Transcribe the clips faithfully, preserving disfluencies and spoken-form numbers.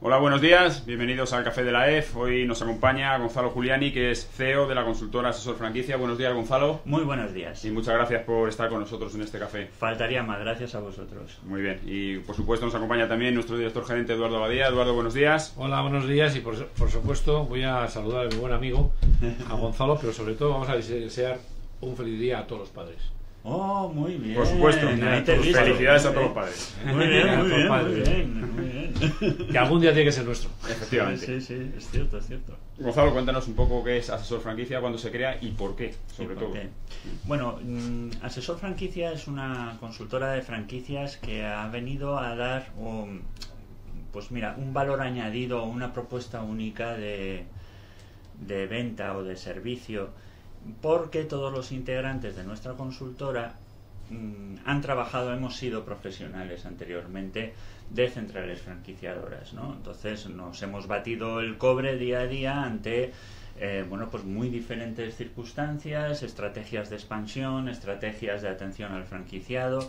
Hola, buenos días, bienvenidos al Café de la E F. Hoy nos acompaña Gonzalo Giuliani, que es C E O de la consultora Asesor Franquicia. Buenos días, Gonzalo. Muy buenos días. Y muchas gracias por estar con nosotros en este café. Faltaría más, gracias a vosotros. Muy bien, y por supuesto nos acompaña también nuestro director gerente Eduardo Abadía. Eduardo, buenos días. Hola, buenos días, y por, por supuesto voy a saludar a mi buen amigo, a Gonzalo, pero sobre todo vamos a desear un feliz día a todos los padres. Oh, muy bien. Por supuesto, felicidades a todos los padres. Muy bien, muy bien, muy bien, muy bien. Que algún día tiene que ser nuestro. Efectivamente. Sí, sí, es cierto, es cierto. Gonzalo, cuéntanos un poco qué es Asesor Franquicia, cuándo se crea y por qué, sobre ¿Y por todo. qué? Bueno, Asesor Franquicia es una consultora de franquicias que ha venido a dar un, pues mira, un valor añadido, una propuesta única de, de venta o de servicio, porque todos los integrantes de nuestra consultora mmm, han trabajado, hemos sido profesionales anteriormente de centrales franquiciadoras, ¿no? Entonces nos hemos batido el cobre día a día ante eh, bueno, pues muy diferentes circunstancias, estrategias de expansión, estrategias de atención al franquiciado,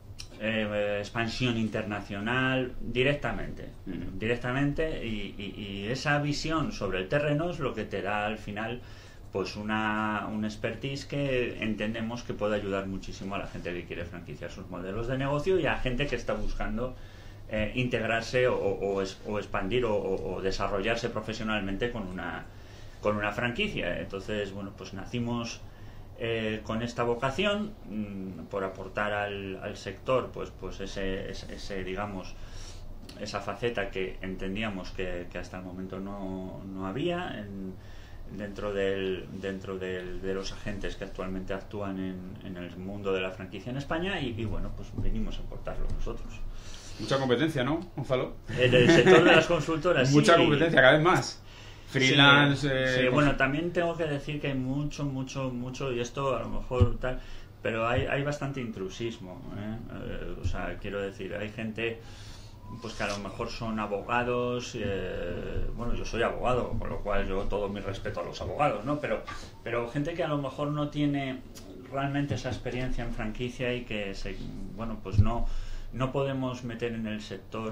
eh, expansión internacional, directamente, mm. directamente y, y, y esa visión sobre el terreno es lo que te da al final pues una, un expertise que entendemos que puede ayudar muchísimo a la gente que quiere franquiciar sus modelos de negocio y a gente que está buscando eh, integrarse o, o, o expandir o, o desarrollarse profesionalmente con una, con una franquicia. Entonces, bueno, pues nacimos eh, con esta vocación mmm, por aportar al, al sector pues, pues ese, ese, ese, digamos, esa faceta que entendíamos que, que hasta el momento no, no había en, dentro del dentro del, de los agentes que actualmente actúan en, en el mundo de la franquicia en España y, y bueno, pues venimos a aportarlo nosotros. Mucha competencia, ¿no, Gonzalo? En el sector de las consultoras, mucha sí. competencia, cada vez más. Freelance... Sí, eh, sí, bueno, también tengo que decir que hay mucho, mucho, mucho, y esto a lo mejor tal, pero hay, hay bastante intrusismo, ¿eh? Eh, o sea, quiero decir, hay gente pues que a lo mejor son abogados, eh, bueno, yo soy abogado, con lo cual yo todo mi respeto a los abogados, ¿no? Pero, pero gente que a lo mejor no tiene realmente esa experiencia en franquicia y que, se, bueno, pues no, no podemos meter en el sector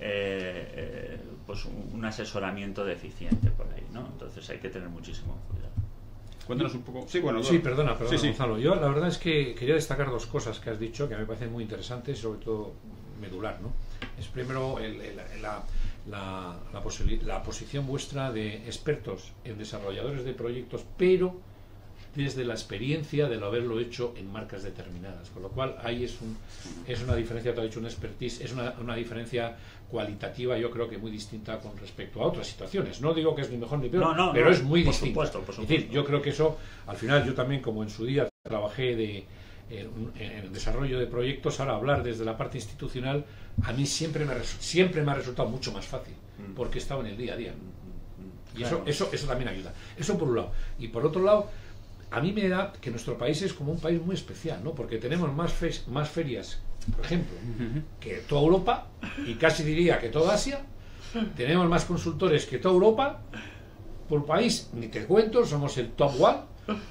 eh, eh, pues un asesoramiento deficiente por ahí, ¿no? Entonces hay que tener muchísimo cuidado. Cuéntanos un poco. Sí, bueno, sí, perdona, perdona, sí, sí. Gonzalo. Yo la verdad es que quería destacar dos cosas que has dicho que me parecen muy interesantes y sobre todo medular, ¿no? Es primero el, el, la, la, la, la posición vuestra de expertos en desarrolladores de proyectos, pero desde la experiencia de lo haberlo hecho en marcas determinadas, con lo cual ahí es, un, es una diferencia, te ha dicho un expertise, es una, una diferencia cualitativa, yo creo que muy distinta con respecto a otras situaciones. No digo que es ni mejor ni peor, no, no, pero no, es muy por distinta. Supuesto, por supuesto. Es decir, yo creo que eso, al final, yo también, como en su día trabajé de en, en el desarrollo de proyectos, ahora hablar desde la parte institucional a mí siempre me, siempre me ha resultado mucho más fácil, porque he estado en el día a día. Y eso, eso, eso también ayuda. Eso por un lado. Y por otro lado, a mí me da que nuestro país es como un país muy especial, ¿no? Porque tenemos más, fe más ferias, por ejemplo, que toda Europa, y casi diría que toda Asia. Tenemos más consultores que toda Europa. Por país, ni te cuento, somos el top one.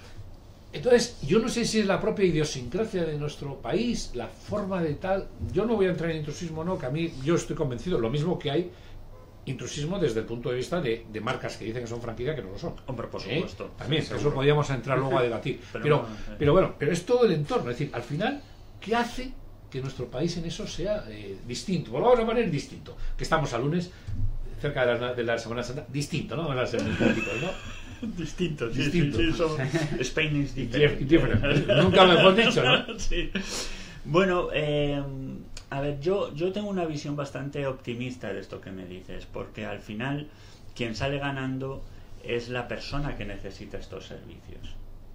Entonces, yo no sé si es la propia idiosincrasia de nuestro país, la forma de tal. Yo no voy a entrar en intrusismo, no, que a mí, yo estoy convencido, lo mismo que hay intrusismo desde el punto de vista de, de marcas que dicen que son franquicia que no lo son. Hombre, por ¿Eh? supuesto. También, seguro. Eso podríamos entrar luego a debatir. pero, pero, no, eh. pero bueno, pero es todo el entorno. Es decir, al final, ¿qué hace que nuestro país en eso sea eh, distinto? Pues lo vamos a poner distinto. Que estamos a lunes, cerca de la, de la Semana Santa, distinto, ¿no? Van a ser políticos, ¿no? Distinto, sí, distinto. Sí, sí, son... Spain is different. different. Nunca mejor dicho, ¿no? Sí. Bueno, eh, a ver, yo, yo tengo una visión bastante optimista de esto que me dices, porque al final quien sale ganando es la persona que necesita estos servicios.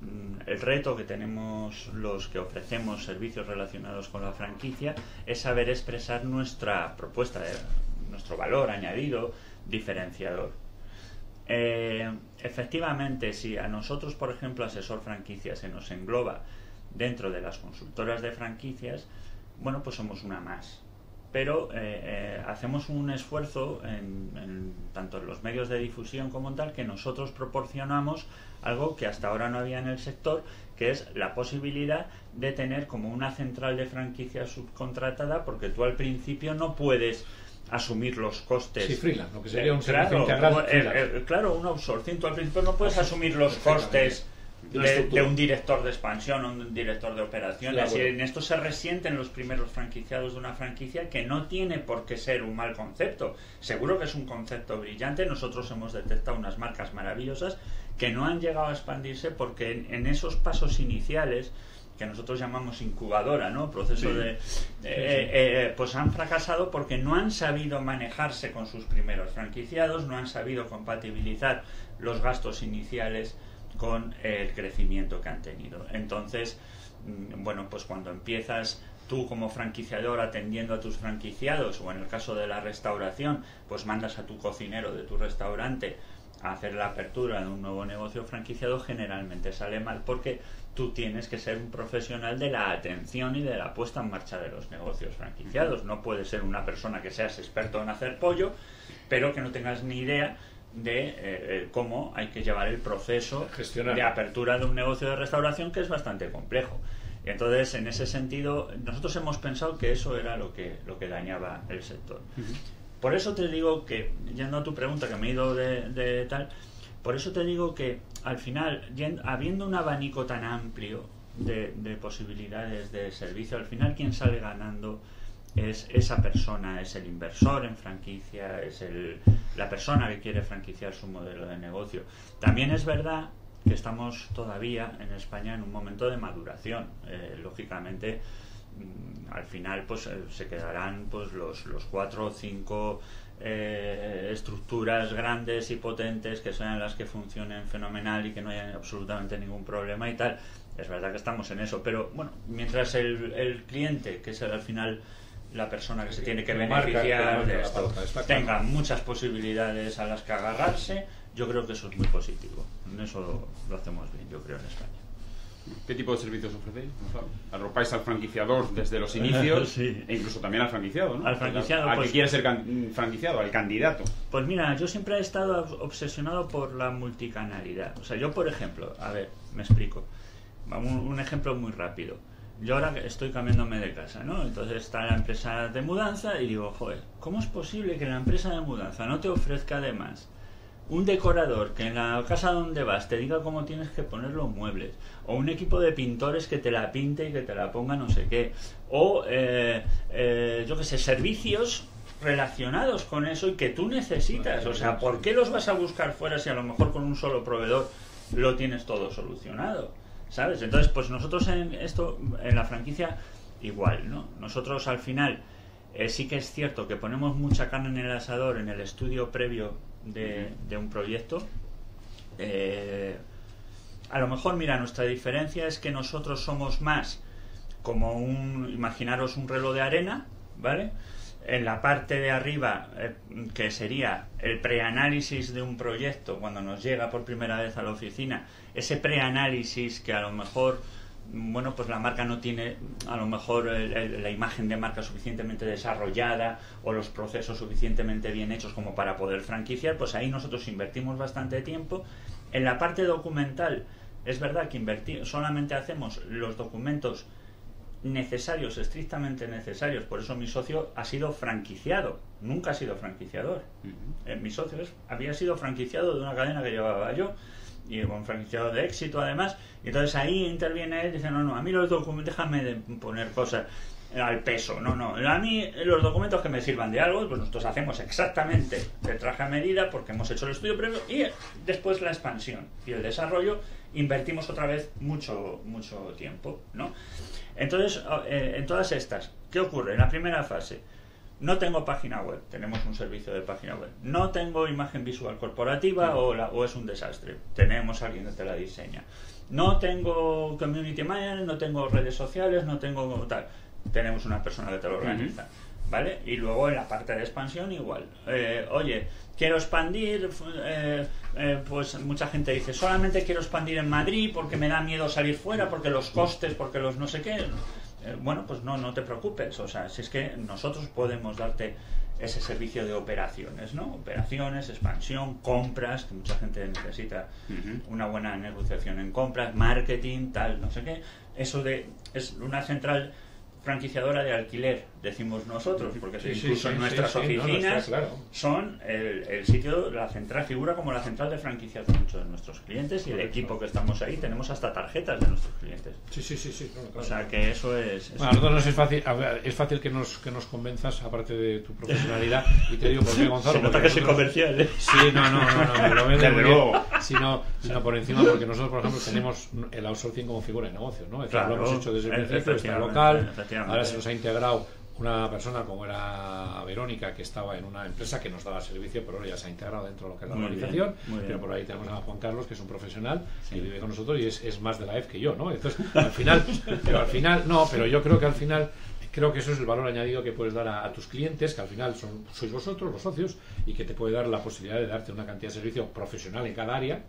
El reto que tenemos los que ofrecemos servicios relacionados con la franquicia es saber expresar nuestra propuesta, de, nuestro valor añadido diferenciador. Eh, efectivamente, si a nosotros, por ejemplo, Asesor Franquicia se nos engloba dentro de las consultoras de franquicias, bueno, pues somos una más. Pero eh, eh, hacemos un esfuerzo en, en, tanto en los medios de difusión como en tal, que nosotros proporcionamos algo que hasta ahora no había en el sector, que es la posibilidad de tener como una central de franquicia subcontratada, porque tú al principio no puedes asumir los costes. Sí, freelance, lo que sería eh, un servicio claro, integral. eh, eh, claro, un outsourcing. Tú al principio no puedes asumir los costes de, de un director de expansión o un director de operaciones. Claro. Y en esto se resienten los primeros franquiciados de una franquicia, que no tiene por qué ser un mal concepto. Seguro que es un concepto brillante. Nosotros hemos detectado unas marcas maravillosas que no han llegado a expandirse porque en, en esos pasos iniciales, que nosotros llamamos incubadora, ¿no? Proceso Sí. de... Eh, Sí, sí. eh, pues han fracasado porque no han sabido manejarse con sus primeros franquiciados, no han sabido compatibilizar los gastos iniciales con el crecimiento que han tenido. Entonces, mm, bueno, pues cuando empiezas tú como franquiciador atendiendo a tus franquiciados, o en el caso de la restauración, pues mandas a tu cocinero de tu restaurante a hacer la apertura de un nuevo negocio franquiciado, generalmente sale mal porque tú tienes que ser un profesional de la atención y de la puesta en marcha de los negocios franquiciados. No puedes ser una persona que seas experto en hacer pollo, pero que no tengas ni idea de eh, eh, cómo hay que llevar el proceso Gestionar. de apertura de un negocio de restauración, que es bastante complejo. Y entonces, en ese sentido, nosotros hemos pensado que eso era lo que, lo que dañaba el sector. Uh-huh. Por eso te digo que, yendo a tu pregunta, que me he ido de, de tal, por eso te digo que al final, yendo, habiendo un abanico tan amplio de, de posibilidades de servicio, al final quien sale ganando es esa persona, es el inversor en franquicia, es el, la persona que quiere franquiciar su modelo de negocio. También es verdad que estamos todavía en España en un momento de maduración. Eh, lógicamente, al final pues se quedarán pues los, los cuatro o cinco eh, estructuras grandes y potentes que sean las que funcionen fenomenal y que no haya absolutamente ningún problema y tal. Es verdad que estamos en eso, pero bueno, mientras el, el cliente, que es el, al final la persona que se tiene que beneficiar de esto, tenga muchas posibilidades a las que agarrarse, yo creo que eso es muy positivo. En eso lo hacemos bien, yo creo, en España. ¿Qué tipo de servicios ofrecéis? ¿Arropáis al franquiciador desde los inicios? Sí. E incluso también al franquiciado, ¿no? Al franquiciado, al pues, que quiere ser can- franquiciado, al candidato. Pues mira, yo siempre he estado obsesionado por la multicanalidad. O sea, yo, por ejemplo, a ver, me explico. Un, un ejemplo muy rápido. Yo ahora estoy cambiándome de casa, ¿no? Entonces está la empresa de mudanza y digo, joder, ¿cómo es posible que la empresa de mudanza no te ofrezca además un decorador que en la casa donde vas te diga cómo tienes que poner los muebles, o un equipo de pintores que te la pinte y que te la ponga no sé qué, o eh, eh, yo qué sé, servicios relacionados con eso y que tú necesitas? O sea, ¿por qué los vas a buscar fuera si a lo mejor con un solo proveedor lo tienes todo solucionado? ¿Sabes? Entonces, pues nosotros en esto, en la franquicia, igual, ¿no? Nosotros al final eh, sí que es cierto que ponemos mucha carne en el asador en el estudio previo de, de un proyecto. Eh, a lo mejor, mira, nuestra diferencia es que nosotros somos más como un, imaginaros un reloj de arena, ¿vale? En la parte de arriba, eh, que sería el preanálisis de un proyecto cuando nos llega por primera vez a la oficina, ese preanálisis que a lo mejor, bueno, pues la marca no tiene a lo mejor el, el, la imagen de marca suficientemente desarrollada o los procesos suficientemente bien hechos como para poder franquiciar, pues ahí nosotros invertimos bastante tiempo. En la parte documental, es verdad que invertir, solamente hacemos los documentos necesarios, estrictamente necesarios. Por eso mi socio ha sido franquiciado, nunca ha sido franquiciador. Uh-huh. eh, mi socio es, había sido franquiciado de una cadena que llevaba yo, y un franquiciado de éxito además, y entonces ahí interviene él y dice, no, no, a mí los documentos, déjame de poner cosas al peso, no, no, a mí los documentos que me sirvan de algo, pues nosotros hacemos exactamente de traje a medida porque hemos hecho el estudio previo, y después la expansión y el desarrollo invertimos otra vez mucho mucho tiempo, ¿no? Entonces, eh, en todas estas, ¿qué ocurre? En la primera fase, no tengo página web, tenemos un servicio de página web. No tengo imagen visual corporativa o, la, o es un desastre, tenemos a alguien que te la diseña. No tengo community manager, no tengo redes sociales, no tengo tal, tenemos una persona que te lo organiza. Uh-huh. ¿Vale? Y luego en la parte de expansión igual. Eh, oye, quiero expandir, eh, eh, pues mucha gente dice, solamente quiero expandir en Madrid porque me da miedo salir fuera, porque los costes, porque los no sé qué. Eh, bueno, pues no, no te preocupes. O sea, si es que nosotros podemos darte ese servicio de operaciones, ¿no? Operaciones, expansión, compras, que mucha gente necesita uh-huh. una buena negociación en compras, marketing, tal, no sé qué. Eso de es una central franquiciadora de alquiler decimos nosotros, porque Sí, sí, incluso sí, en nuestras sí, sí, no, no, oficinas está claro. son el, el sitio, la central figura como la central de franquicias de muchos de nuestros clientes, y el Correcto. equipo que estamos ahí tenemos hasta tarjetas de nuestros clientes. Sí, sí, sí, sí, claro, claro. O sea que eso es... eso Bueno, a nosotros es fácil, a ver, es fácil que nos, que nos convenzas, aparte de tu profesionalidad, y te digo por qué, Gonzalo. se nota porque que soy nosotros- comercial, ¿eh? Sí, no, no, no, no, me lo vende Desde muy bien, luego. sino, sino por encima, porque nosotros, por ejemplo, tenemos el outsourcing como figura de negocio, ¿no? Es decir, Claro, lo hemos hecho desde el principio, está efectivamente, local, efectivamente. ahora se nos ha integrado una persona como era Verónica, que estaba en una empresa que nos daba servicio, pero ahora ya se ha integrado dentro de lo que es la Muy bien, organización, muy bien. pero por ahí tenemos a Juan Carlos, que es un profesional, Sí. que vive con nosotros y es, es más de la E F que yo, ¿no? Entonces, al final, pero al final, no, pero yo creo que al final, creo que eso es el valor añadido que puedes dar a, a tus clientes, que al final son, sois vosotros, los socios, y que te puede dar la posibilidad de darte una cantidad de servicio profesional en cada área,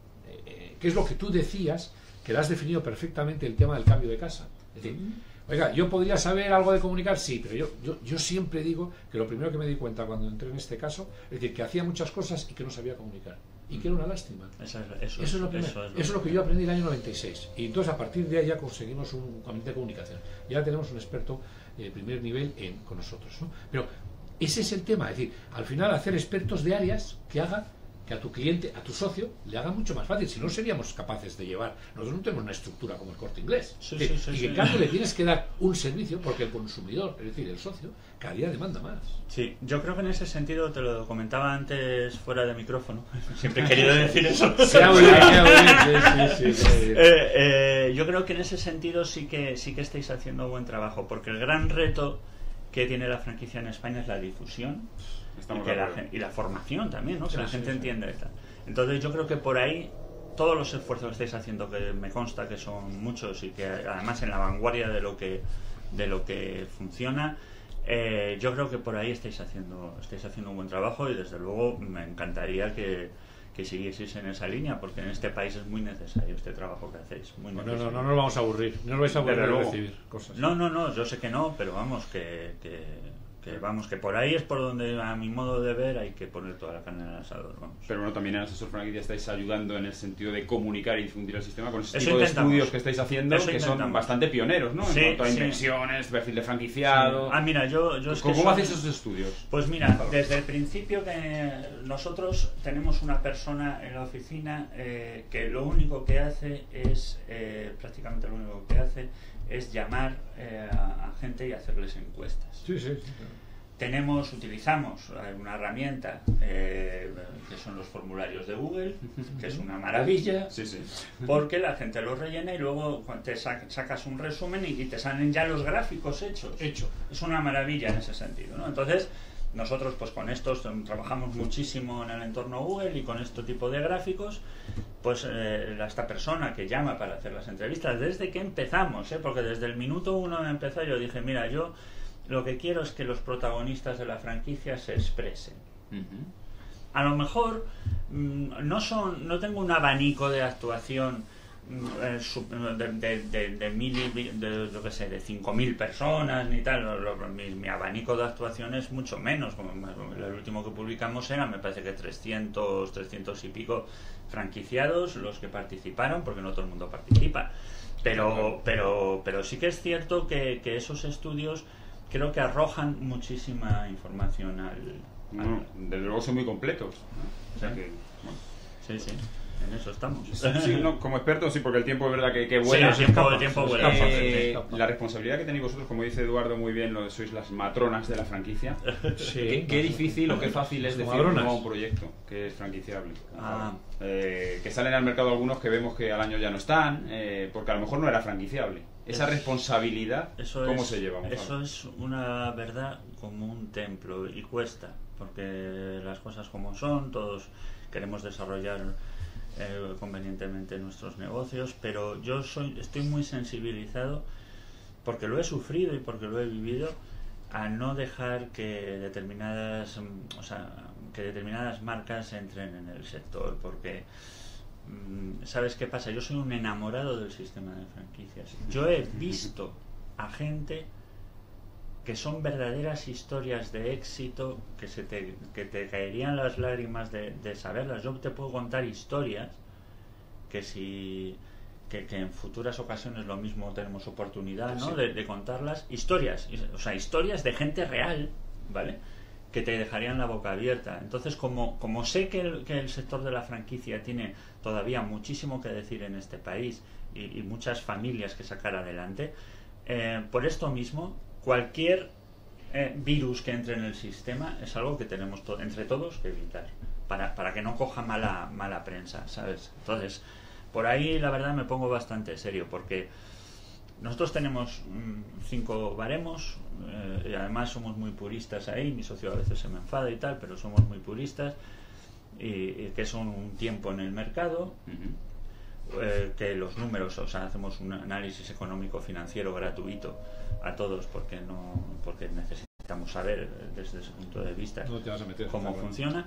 eh, que es lo que tú decías, que lo has definido perfectamente el tema del cambio de casa. Es decir, oiga, yo podría saber algo de comunicar, sí, pero yo, yo, yo siempre digo que lo primero que me di cuenta cuando entré en este caso, es decir, que hacía muchas cosas y que no sabía comunicar. Y que era una lástima. Eso es, eso Eso es lo primero. eso Eso es lo que yo aprendí en el año noventa y seis. Y entonces a partir de ahí ya conseguimos un comité de comunicación. Ya tenemos un experto de primer nivel en, con nosotros, ¿no? Pero ese es el tema. Es decir, al final hacer expertos de áreas que hagan que a tu cliente, a tu socio, le haga mucho más fácil. Si no, seríamos capaces de llevar. Nosotros no tenemos una estructura como el Corte Inglés. Sí, Es decir, sí, sí, y que en sí. cambio le tienes que dar un servicio porque el consumidor, es decir, el socio, cada día demanda más. Sí, yo creo que en ese sentido, te lo comentaba antes fuera de micrófono, siempre he querido decir eso. Se ha oído, se ha oído, sí, sí, sí, sí. Eh, eh, yo creo que en ese sentido sí que sí que estáis haciendo buen trabajo, porque el gran reto que tiene la franquicia en España es la difusión y, Estamos que de la, acuerdo. gen- y la formación también, ¿no? Que Sí, la sí, gente sí. entienda esta. Entonces yo creo que por ahí todos los esfuerzos que estáis haciendo, que me consta que son muchos y que además en la vanguardia de lo que de lo que funciona, eh, yo creo que por ahí estáis haciendo estáis haciendo un buen trabajo, y desde luego me encantaría que, que siguieseis en esa línea, porque en este país es muy necesario este trabajo que hacéis, muy No, necesario. no, no, no nos vamos a aburrir. No nos vais a aburrir Desde de luego. recibir cosas. No, no, no, yo sé que no, pero vamos, que, que, que vamos, que por ahí es por donde, a mi modo de ver, hay que poner toda la carne en el asador, vamos. Pero bueno, también en Asesor Franquicia estáis ayudando en el sentido de comunicar y difundir el sistema con ese Eso tipo de intentamos. estudios que estáis haciendo, Eso que son intentamos. bastante pioneros, ¿no? Sí, en cuanto a sí. inversiones, perfil de franquiciado. Ah, mira, yo, yo es que ¿Cómo, cómo soy- hacéis esos estudios? Pues mira, desde el principio que nosotros tenemos una persona en la oficina eh, que lo único que hace es, eh, prácticamente lo único que hace es llamar eh, a, a gente y hacerles encuestas. Sí, sí, sí, claro. Tenemos, utilizamos eh, una herramienta eh, que son los formularios de Google, que es una maravilla, Sí, sí. porque la gente los rellena y luego cuando te sac- sacas un resumen y, y te salen ya los gráficos hechos. Hecho. Es una maravilla en ese sentido, ¿no? Entonces, nosotros pues con estos um, trabajamos muchísimo en el entorno Google, y con este tipo de gráficos, pues eh, la- esta persona que llama para hacer las entrevistas, desde que empezamos, ¿eh? Porque desde el minuto uno de empezar yo dije, mira, yo lo que quiero es que los protagonistas de la franquicia se expresen. Ujú. A lo mejor mm, no son, no tengo un abanico de actuación mm, eh, su- de, de, de, de mil y- de, yo qué sé, de cinco mil personas ni tal. Lo- lo- mi, mi abanico de actuación es mucho menos. Como el último que publicamos era, me parece que trescientos, trescientos y pico franquiciados los que participaron, porque no todo el mundo participa. Pero, pero, pero sí que es cierto que, que esos estudios creo que arrojan muchísima información al... al- No, desde luego son muy completos, ¿no? O sea que, bueno. Sí, sí, en eso estamos. Sí, no, como experto sí, porque el tiempo es verdad que, que vuela. Sí, el tiempo- el tiempo vuela. Eh, Escapa. la responsabilidad que tenéis vosotros, como dice Eduardo muy bien, lo de sois las matronas de la franquicia. Sí. Qué, qué difícil o qué fácil es Como decir madronas. no a un proyecto que es franquiciable. Ah. Eh, que salen al mercado algunos que vemos que al año ya no están, eh, porque a lo mejor no era franquiciable. Esa Es- responsabilidad, Eso ¿cómo es, se lleva? Gonzalo? Eso es una verdad como un templo, y cuesta, porque las cosas como son, todos queremos desarrollar eh, convenientemente nuestros negocios, pero yo soy estoy muy sensibilizado, porque lo he sufrido y porque lo he vivido, a no dejar que determinadas, mm, o sea, que determinadas marcas entren en el sector, porque mm, ¿sabes qué pasa? Yo soy un enamorado del sistema de franquicias. Yo he visto a gente que son verdaderas historias de éxito, que se te, que te caerían las lágrimas de, de saberlas. Yo te puedo contar historias que si que, que en futuras ocasiones lo mismo tenemos oportunidad, ¿no? Sí. de, de contarlas, historias, o sea, historias de gente real, ¿vale? Que te dejarían la boca abierta. Entonces, como, como sé que el, que el sector de la franquicia tiene todavía muchísimo que decir en este país y, y muchas familias que sacar adelante, eh, por esto mismo, cualquier eh, virus que entre en el sistema es algo que tenemos to entre todos que evitar, para, para que no coja mala, mala prensa, ¿sabes? Entonces, por ahí la verdad me pongo bastante serio, porque nosotros tenemos mmm, cinco baremos, eh, y además somos muy puristas ahí, mi socio a veces se me enfada y tal, pero somos muy puristas, y, y que son un tiempo en el mercado, uh-huh. eh, que los números, o sea, hacemos un análisis económico financiero gratuito a todos, porque no porque necesitamos saber desde ese punto de vista no te vas a meter, cómo funciona,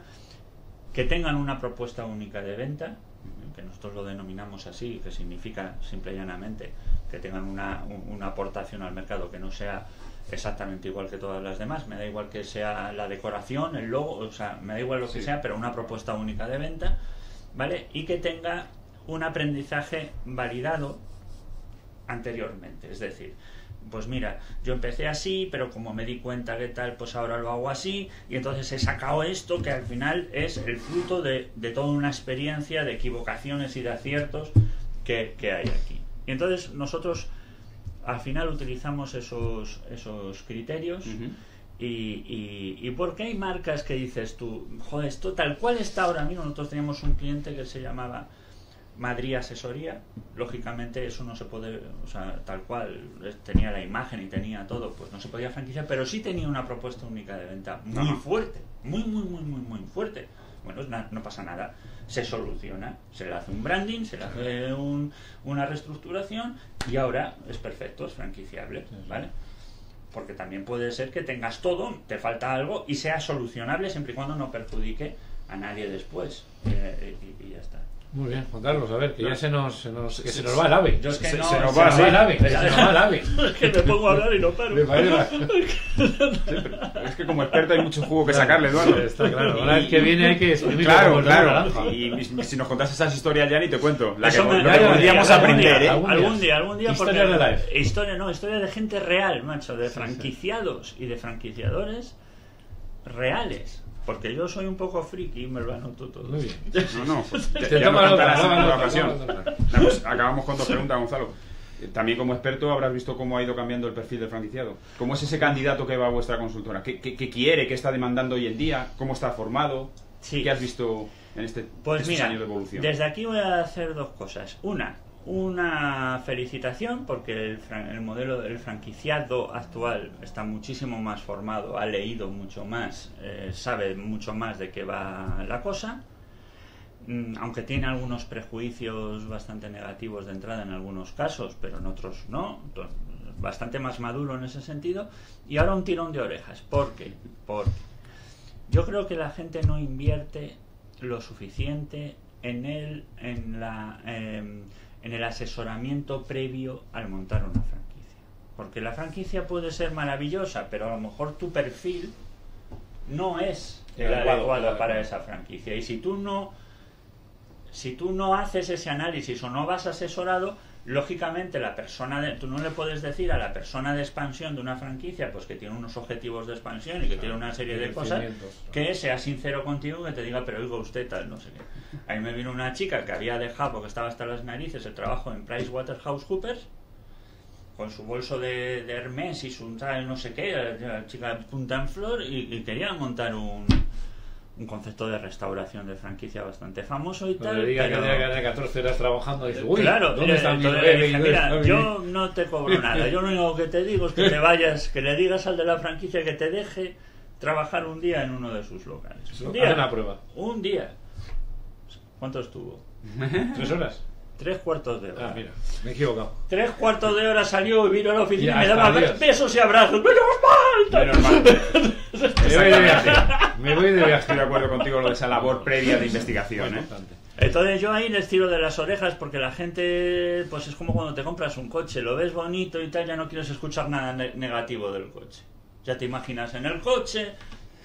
que tengan una propuesta única de venta, que nosotros lo denominamos así, que significa simple y llanamente que tengan una, una aportación al mercado que no sea exactamente igual que todas las demás. Me da igual que sea la decoración, el logo, o sea, me da igual lo que sí. sea, pero una propuesta única de venta, ¿vale? Y que tenga un aprendizaje validado anteriormente, es decir, pues mira, yo empecé así, pero como me di cuenta que tal, pues ahora lo hago así, y entonces he sacado esto, que al final es el fruto de, de toda una experiencia de equivocaciones y de aciertos que, que hay aquí. Y entonces nosotros al final utilizamos esos, esos criterios. Uh-huh. y, y, y porque hay marcas que dices tú, joder, esto tal cual está ahora mismo. Nosotros teníamos un cliente que se llamaba Madrid Asesoría, lógicamente eso no se puede, o sea, tal cual tenía la imagen y tenía todo, pues no se podía franquiciar, pero sí tenía una propuesta única de venta muy Ajá. fuerte, muy muy muy muy muy fuerte. Bueno, no, no pasa nada, se soluciona, se le hace un branding, se le hace un, una reestructuración y ahora es perfecto, es franquiciable, ¿vale? Porque también puede ser que tengas todo, te falta algo y sea solucionable siempre y cuando no perjudique a nadie después, eh, y, y ya está. Muy bien, Juan Carlos, a ver, que ya se nos, se nos, que se nos va el ave. Yo es que se, no, se nos va, se, se, nos va el ave, se nos va el ave. Es que me pongo a hablar y no paro. Sí, es que como experto hay mucho jugo que sacarle, Eduardo. Sí, está claro, ahora el que viene hay que escribir. Claro, claro. Y, y si nos contas esas historias ya ni te cuento. La que, me, lo que podríamos algún aprender, día, ¿eh? Algún, algún día, algún día. Historia de life. Historia, no, historia de gente real, macho, de sí, franquiciados sí. y de franquiciadores reales. Porque yo soy un poco friki y me lo anoto todo. Muy bien. No, no, pues ya, te ya toma nos contarás en otra otra ocasión. No, pues acabamos con dos preguntas, Gonzalo. También como experto habrás visto cómo ha ido cambiando el perfil del franquiciado. ¿Cómo es ese candidato que va a vuestra consultora? ¿Qué, qué, qué quiere? ¿Qué está demandando hoy en día? ¿Cómo está formado? Sí. ¿Qué has visto en este, pues estos mira, años de evolución? Desde aquí voy a hacer dos cosas. Una, una felicitación porque el, el modelo del franquiciado actual está muchísimo más formado, ha leído mucho más, eh, sabe mucho más de qué va la cosa, mm, aunque tiene algunos prejuicios bastante negativos de entrada en algunos casos, pero en otros no, bastante más maduro en ese sentido. Y ahora un tirón de orejas. ¿Por qué? Porque yo creo que la gente no invierte lo suficiente en el, en la... Eh, en el asesoramiento previo al montar una franquicia. Porque la franquicia puede ser maravillosa, pero a lo mejor tu perfil no es el adecuado para esa franquicia. Y si tú no si tú no haces ese análisis o no vas asesorado, lógicamente la persona de, tú no le puedes decir a la persona de expansión de una franquicia pues que tiene unos objetivos de expansión y que claro, tiene una serie de cosas, que sea sincero contigo, que te diga, pero oiga usted tal, no sé qué. Ahí me vino una chica que había dejado, porque estaba hasta las narices, el trabajo en PricewaterhouseCoopers con su bolso de, de Hermes y su tal no sé qué, la chica punta en flor, y, y quería montar un un concepto de restauración de franquicia bastante famoso y tal. Le diga pero... que tenía catorce horas trabajando y dice, uy, claro, ¿dónde están mis bebés? Mira, yo no te cobro nada, yo lo único que te digo es que te vayas, que le digas al de la franquicia que te deje trabajar un día en uno de sus locales. Un día. Haz una prueba. Un día. ¿Cuánto estuvo? ¿Tres horas? Tres cuartos de hora. Ah, mira, me he equivocado. Tres cuartos de hora salió y vino a la oficina y me hasta daba Dios. besos y abrazos. ¡Menos mal! Menos mal. Me voy de viaje. Me voy de viaje. Estoy de acuerdo contigo lo de esa labor previa de investigación, ¿eh? Entonces yo ahí les tiro de las orejas porque la gente, pues es como cuando te compras un coche, lo ves bonito y tal, ya no quieres escuchar nada ne negativo del coche. Ya te imaginas en el coche,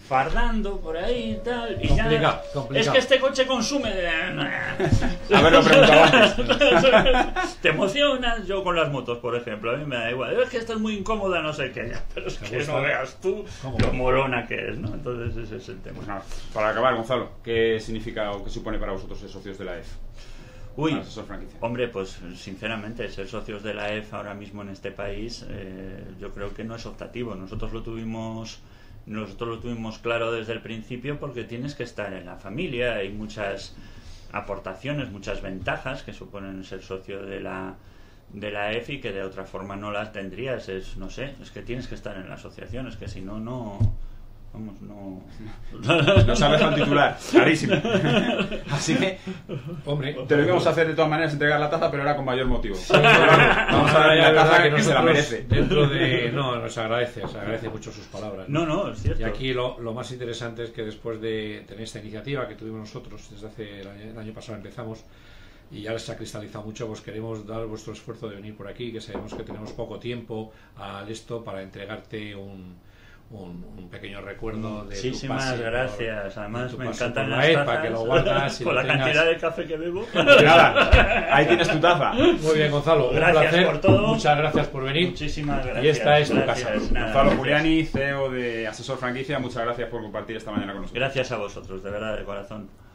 fardando por ahí y tal. Y complicado, ya, complicado. es que este coche consume. Haberlo preguntado antes. Te emocionas. Yo con las motos, por ejemplo, a mí me da igual. Es que esto es muy incómoda, no sé qué. Ya, pero es que no veas tú lo molona que es, ¿no? Entonces ese es el tema. Pues nada, para acabar, Gonzalo, ¿qué significa o qué supone para vosotros ser socios de la E F? Uy, Asesor franquicia. hombre, pues sinceramente ser socios de la E F ahora mismo en este país, eh, yo creo que no es optativo. Nosotros lo tuvimos, nosotros lo tuvimos claro desde el principio, porque tienes que estar en la familia. Hay muchas aportaciones, muchas ventajas que suponen ser socio de la de la E F y que de otra forma no las tendrías. Es, no sé, es que tienes que estar en la asociación, es que si no, no. Vamos, no. No sabes al titular, clarísimo. Así que, hombre, te lo íbamos a hacer de todas maneras, entregar la taza, pero era con mayor motivo. Sí, vamos a darle la la taza que, que se la merece. Dentro de, no, nos agradece, nos agradece mucho sus palabras. No, no, es cierto. Y aquí lo, lo más interesante es que después de tener esta iniciativa que tuvimos nosotros, desde hace el año, el año pasado empezamos, y ya se ha cristalizado mucho, pues queremos dar vuestro esfuerzo de venir por aquí, que sabemos que tenemos poco tiempo al esto para entregarte un Un, un pequeño recuerdo de muchísimas tu pase gracias por, además tu me paso encantan por la las E F, tazas para que lo guardas y con lo la tengas. cantidad de café que bebo. Nada, ahí tienes tu taza. Muy bien, Gonzalo, Gracias un placer, por todo. muchas gracias por venir. Muchísimas gracias. Y esta es tu gracias, casa. nada, Gonzalo gracias. Giuliani, C E O de Asesor Franquicia, muchas gracias por compartir esta mañana con nosotros. Gracias a vosotros, de verdad, de corazón.